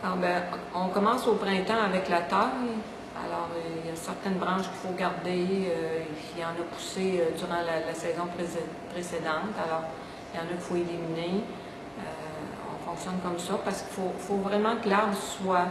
Alors, on commence au printemps avec la taille. Alors, il y a certaines branches qu'il faut garder. Il y en a poussé durant la saison précédente. Alors, il y en a qu'il faut éliminer. On fonctionne comme ça parce qu'il faut vraiment que l'arbre soit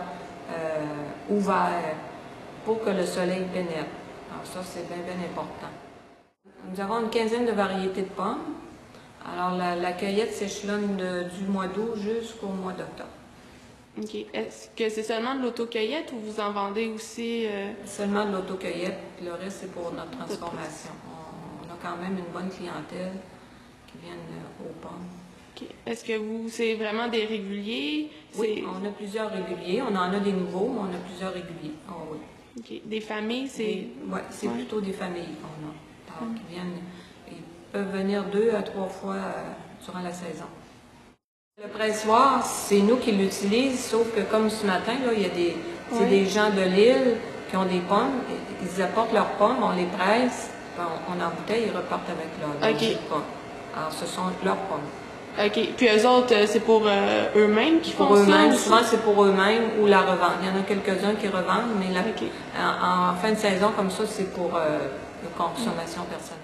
ouvert pour que le soleil pénètre. Alors ça, c'est bien, bien important. Nous avons une quinzaine de variétés de pommes. Alors, la cueillette s'échelonne du mois d'août jusqu'au mois d'octobre. OK. Est-ce que c'est seulement de l'autocueillette ou vous en vendez aussi? Seulement de l'autocueillette, puis le reste, c'est pour notre transformation. On a quand même une bonne clientèle qui vient aux pommes. OK. Est-ce que c'est vraiment des réguliers? Oui, on a plusieurs réguliers. On en a des nouveaux, mais on a plusieurs réguliers. Oh, oui. OK. Des familles, c'est... Oui, c'est plutôt des familles qu'on a. Alors, qui viennent, ils peuvent venir 2 à 3 fois durant la saison. Le pressoir, c'est nous qui l'utilisons, sauf que comme ce matin, là, il y a des gens de l'île qui ont des pommes. Ils apportent leurs pommes, on les presse, on embouteille, ils repartent avec leur jus de pommes. Alors, ce sont leurs pommes. OK. Puis eux autres, c'est pour eux-mêmes qui font ça? Pour eux-mêmes. Souvent, c'est pour eux-mêmes ou la revente. Il y en a quelques-uns qui revendent, mais en fin de saison, comme ça, c'est pour consommation personnelle.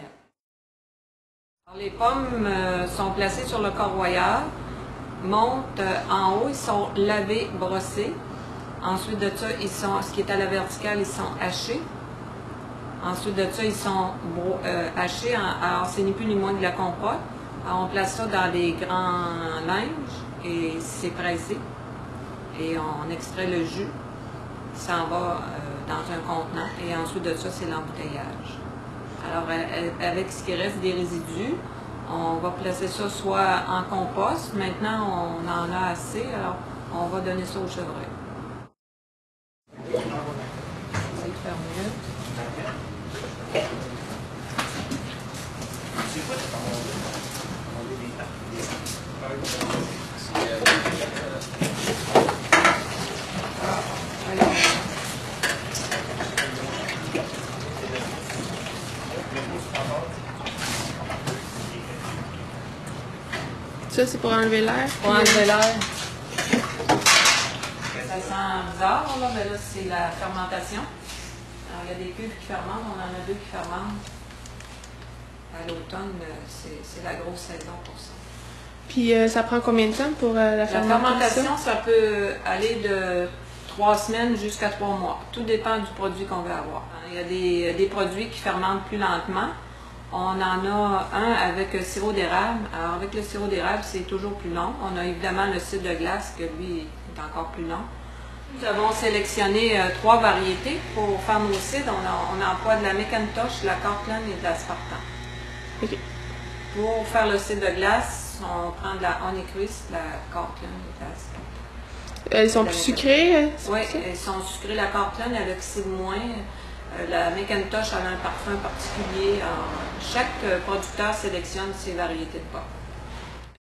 Alors, les pommes sont placées sur le corroyeur, montent en haut, ils sont lavés, brossés. Ensuite de ça, ce qui est à la verticale, ils sont hachés. Ensuite de ça, ils sont hachés. Alors, c'est ni plus ni moins de la compote. Alors, on place ça dans des grands linges et c'est pressé. Et on extrait le jus. Ça en va dans un contenant. Et ensuite de ça, c'est l'embouteillage. Alors, avec ce qui reste des résidus, on va placer ça soit en compost. Maintenant, on en a assez. Alors, on va donner ça aux chevreuils. On va essayer de faire mieux. Ça, c'est pour enlever l'air? Pour enlever l'air. Ça sent bizarre, là, mais là, c'est la fermentation. Alors, il y a des cuves qui fermentent, on en a 2 qui fermentent. À l'automne, c'est la grosse saison pour ça. Puis, ça prend combien de temps pour la fermentation? La fermentation, ça peut aller de 3 semaines jusqu'à 3 mois. Tout dépend du produit qu'on veut avoir. Il y a des produits qui fermentent plus lentement. On en a un avec le sirop d'érable. Alors, avec le sirop d'érable, c'est toujours plus long. On a évidemment le cidre de glace, que lui est encore plus long. Nous avons sélectionné 3 variétés pour faire nos cidres. On emploie de la McIntosh, de la Cortland et de la Spartan. Okay. Pour faire le cidre de glace, on prend de la Honeycrisp, de la Cortland et de la Spartan. Elles sont plus sucrées? Oui, elles sont sucrées. La Cortland, elle oxyde moins. La McIntosh a un parfum particulier. Alors, chaque producteur sélectionne ses variétés de pommes.